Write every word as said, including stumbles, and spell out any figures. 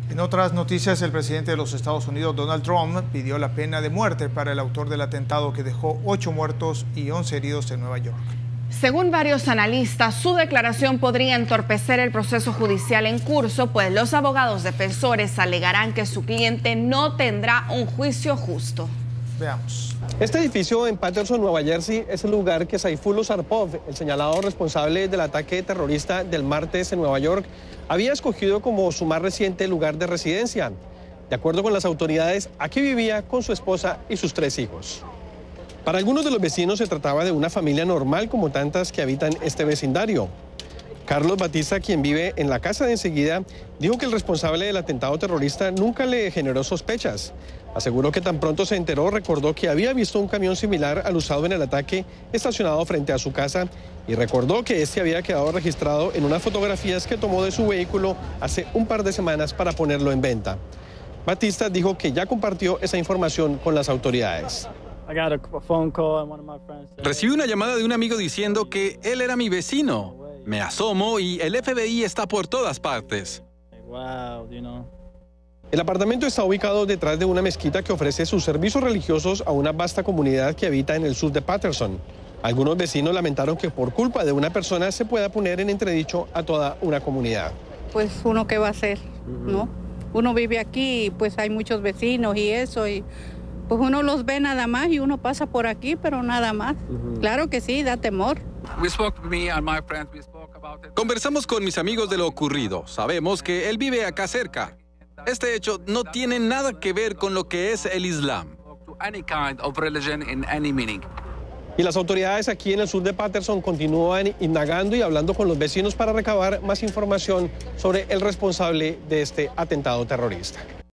En otras noticias, el presidente de los Estados Unidos, Donald Trump, pidió la pena de muerte para el autor del atentado que dejó ocho muertos y once heridos en Nueva York. Según varios analistas, su declaración podría entorpecer el proceso judicial en curso, pues los abogados defensores alegarán que su cliente no tendrá un juicio justo. Veamos. Este edificio en Paterson, Nueva Jersey, es el lugar que Saifullo Zarpov, el señalado responsable del ataque terrorista del martes en Nueva York, había escogido como su más reciente lugar de residencia. De acuerdo con las autoridades, aquí vivía con su esposa y sus tres hijos. Para algunos de los vecinos se trataba de una familia normal como tantas que habitan este vecindario. Carlos Batista, quien vive en la casa de enseguida, dijo que el responsable del atentado terrorista nunca le generó sospechas. Aseguró que tan pronto se enteró, recordó que había visto un camión similar al usado en el ataque estacionado frente a su casa y recordó que este había quedado registrado en unas fotografías que tomó de su vehículo hace un par de semanas para ponerlo en venta. Batista dijo que ya compartió esa información con las autoridades. Recibí una llamada de un amigo diciendo que él era mi vecino. Me asomo y el F B I está por todas partes. El apartamento está ubicado detrás de una mezquita que ofrece sus servicios religiosos a una vasta comunidad que habita en el sur de Paterson. Algunos vecinos lamentaron que por culpa de una persona se pueda poner en entredicho a toda una comunidad. Pues uno qué va a hacer, ¿no? Uno vive aquí y pues hay muchos vecinos y eso, y pues uno los ve nada más y uno pasa por aquí, pero nada más. Uh-huh. Claro que sí, da temor. Conversamos con mis amigos de lo ocurrido. Sabemos que él vive acá cerca. Este hecho no tiene nada que ver con lo que es el Islam. Y las autoridades aquí en el sur de Paterson continúan indagando y hablando con los vecinos para recabar más información sobre el responsable de este atentado terrorista.